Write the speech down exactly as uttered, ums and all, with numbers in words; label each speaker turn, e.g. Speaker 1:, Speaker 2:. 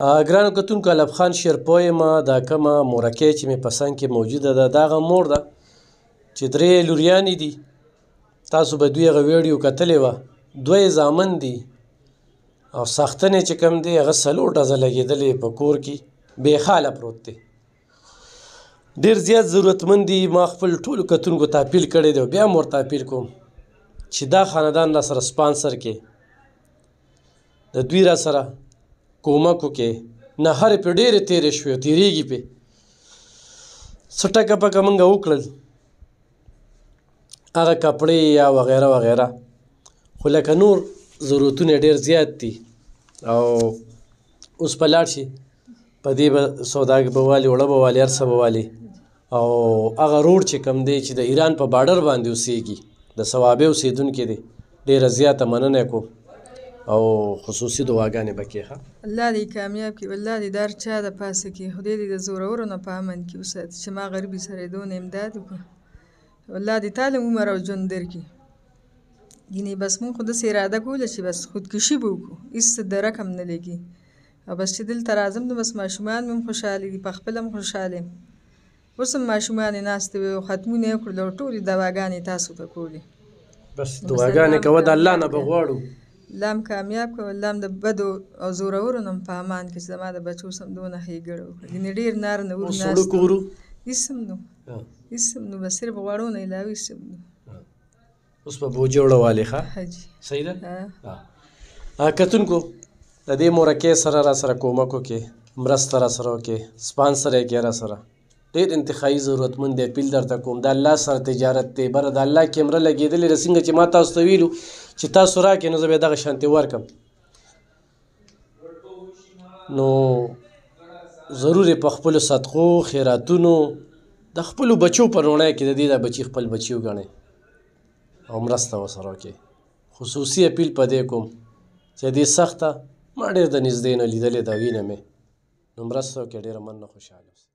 Speaker 1: ګرانو کتونکو علب خان شیرپوی یم. دا کومه مورکۍ چې مې په څنګ کې موجوده ده دا هغه مور ده چې درې لوریانې دي. تاسو به دوی هغه ویډیو کتلې وه. دوه یې زامن دي او ساختن یې چې کوم دی هغه څلور ډزه لګېدلې په کور کې بې حاله پروت دی. ډېر زیات ضرورتمند دي. ما خپل ټولو کتونکو ته اپیل کړی دی او بیا هم ورته اپیل کوم چې دا خاندان را سره سپانسر کې د دوی را سره کومک وکړې. نهرې پې ډېرې تېرې شوې او تېرېږي پې. څه ټکه پکه موږ وکړل هغه کپړې یا وغیره وغیره، خو لکه نور ضرورتونه ډېر زیات دي او اوس به لاړ شي په دې به سودا به والي اوړه به والي هر څه به والي. او هغه روډ چې کوم دی چې د ایران په باډر باندې اوسېږي د صوابۍ اوسېدونکی دی. ډېره زیاته مننه یې کوم او خصوصي دعاګانې به کړې. ښه
Speaker 2: الله دې کامیاب کړي، الله دې د هر چا د پاسه کړي، خدای دې د زورورو نه په امن کې وساتي چې ما غریبي سره یې دونه امداد وکړو. الله دې تاله عمر او ژوند درکړي. ګینې بس مونږ خو داسې اراده کوله چې بس خودکشي به وکړو، هېڅ د رقم نه لګي. او بس چې دلته راځم نو بس ماشومان مې هم خوشحاله دي، پخپله هم خوشحاله یم. اوس هم ماشومانې ناستې وې او ختمونه یې وکړل او ټولې دواګانې تاسو ته کولې.
Speaker 1: بس دعاګانې کوه د الله نه به غواړو
Speaker 2: الله هم کامیاب کړه، الله هم د بدو او زورورو نه هم په امان کړي چې زما د بچو سم دونه ښېګړه وکړه. ګینې ډېر نار نه ور ناست
Speaker 1: ورو
Speaker 2: هېڅ هم نو هېڅ هم نو بس صرف غوړو نه علاوه هېڅ هم نو.
Speaker 1: اوس به بوجۍ وړوالې. ښه
Speaker 2: حاجي
Speaker 1: صحیح ده. کتونکو د دې مورکۍ سره را سره کومک وکړې، مرسته را سره وکړې، سپانسر یې کړې را سره. ډېر انتخابي ضرورتمند دی. اپیل درته کوم د الله سره تجارت دی. بره د الله کیمره لګېدلې ده. څنګه چې ما تاسو ته ویلو چې تاسو راکړئ نو زه به یې دغه شانتې ورکړم. نو ضرور یې په خپلو صدقو خیراتونو د خپلو بچو په روڼۍ کې د دې دا بچي خپل بچي وګڼئ او مرسته ورسره وکړئ. خصوصي اپیل په دې کوم چې دې سخته ما ډېر د نږدې نه لیدلې ده، وینه مې، نو مرسته وکړئ. ډېره مننه، خوشحاله اوسئ.